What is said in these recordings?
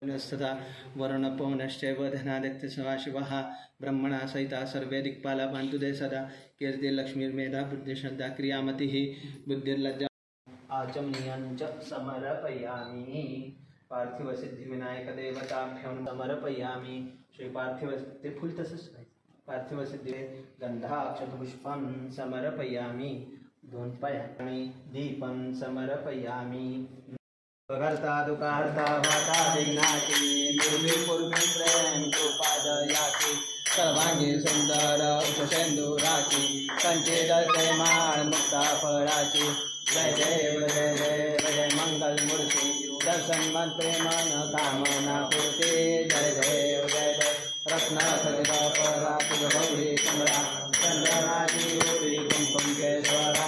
सदा वरुणपवनश्चैव धनादित्य सदाशिवः ब्रह्मणा सहिता सर्वे दिक्पाला पान्तु ते सदा कीर्तिर्लक्ष्मीर्मेधा बुद्धिश्रद्धा क्रियामतिः बुद्धिर्लज्जा आचमनीयञ्च समर्पयामि। पार्थिवसिद्धिविनायकदेवताभ्यं समर्पयामि। श्री पार्थिव फूल तसंच पार्थिवसिद्धि गंधाक्षतपुष्पं समर्पयामि। दोन पायाणि दीपं समर्पयामि। करता दुकारता वाता विघ्नाची निर्विपूर्वी प्रेम कृपादयाची सर्वांगी सुंदर उषसेंदुराची संचित माळ मुक्ता फळाची। जय देव जय देव जय मंगल मूर्ती दर्शन मंत्रे मन कामना पूर्ती। जय देव जय देव रत्न खचित परा तुझ गौरी कमला चंद्रनाची गोरी कुंकुम केशवरा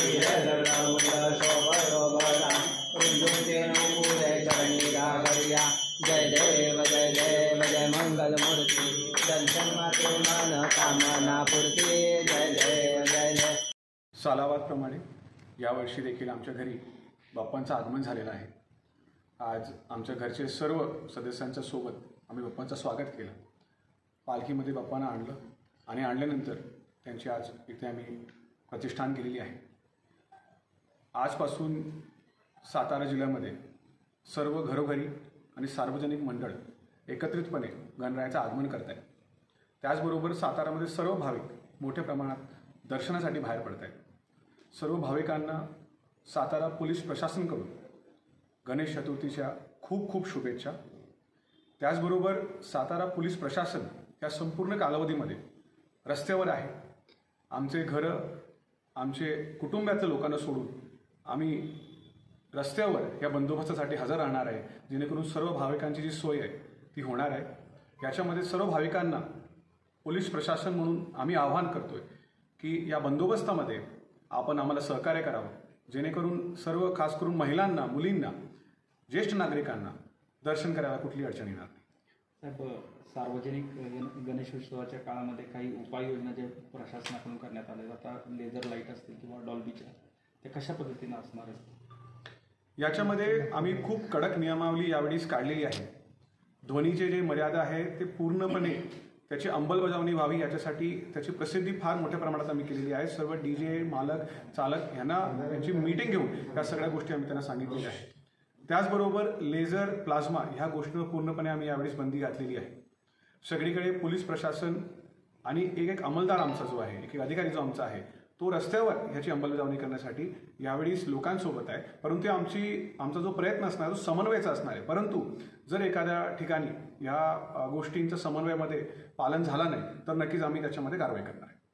शोभरोबरा जय देव जय देव जय मंगल मूर्ती दर्शन माते मन कामना पूर्ती। जय देव जय देव। सालावादप्रमाणे यावर्षी देखील आमच्या घरी बाप्पांचं आगमन झालेलं आहे। आज आमच्या घरचे सर्व सदस्यांच्या सोबत आम्ही बाप्पांचं स्वागत केलं। पालखीमध्ये बाप्पांना आणलं आणि आणल्यानंतर त्यांची आज इथे आम्ही प्रतिष्ठान केलेली आहे। आजपासून सातारा जिल्ह्यामध्ये सर्व घरोघरी आणि सार्वजनिक मंडळ एकत्रितपणे गणरायाचं आगमन करत आहेत। त्याचबरोबर सातारामध्ये सर्व भाविक मोठ्या प्रमाणात दर्शनासाठी बाहेर पडत आहेत। सर्व भाविकांना सातारा पोलीस प्रशासनाकडून गणेश चतुर्थीच्या खूप खूप शुभेच्छा। त्याचबरोबर सातारा पोलीस प्रशासन या संपूर्ण कालावधीमध्ये रस्त्यावर आहे। आमचे घरं आमचे कुटुंबातल्या लोकांना सोडून आम्ही रस्त्यावर या बंदोबस्तासाठी हजर राहणार आहे, जेणेकरून सर्व भाविकांची जी सोय आहे ती होणार आहे। याच्यामध्ये सर्व भाविकांना पोलीस प्रशासन म्हणून आम्ही आवाहन करतोय की या बंदोबस्तामध्ये आपण आम्हाला सहकार्य करावं, जेणेकरून सर्व खास करून महिलांना, मुलींना, ज्येष्ठ नागरिकांना दर्शन करायला कुठली अडचण येणार नाही। साहेब, सार्वजनिक गणेशोत्सवाच्या काळामध्ये काही उपाययोजना ज्या प्रशासनाकडून करण्यात आल्या, आता लेझर लाईट असतील किंवा डॉल्बीच्या, ते कशा पद्धतीने असणार आहेत? याच्यामध्ये आम्ही खूप कडक नियमावली यावेळीस काढलेली आहे। ध्वनीचे जे मर्यादा आहे ते पूर्णपणे त्याची अंमलबजावणी व्हावी याच्यासाठी त्याची प्रसिद्धी फार मोठ्या प्रमाणात आम्ही केलेली आहे। सर्व DJ मालक, चालक यांना यांची मीटिंग घेऊन या सगळ्या गोष्टी आम्ही त्यांना सांगितलेल्या आहेत। त्याचबरोबर लेझर, प्लाझ्मा ह्या गोष्टींवर पूर्णपणे आम्ही यावेळेस बंदी घातलेली आहे। सगळीकडे पोलीस प्रशासन आणि एक अंमलदार आमचा जो आहे, एक अधिकारी जो आमचा आहे, तो रस्त्यावर ह्याची अंमलबजावणी करण्यासाठी यावेळी लोकांसोबत आहे। परंतु आमचा जो प्रयत्न असणार तो समन्वयाचा असणार आहे। परंतु जर एखाद्या ठिकाणी या गोष्टींचं समन्वयामध्ये पालन झालं नाही तर नक्कीच आम्ही त्याच्यामध्ये कारवाई करणार आहे।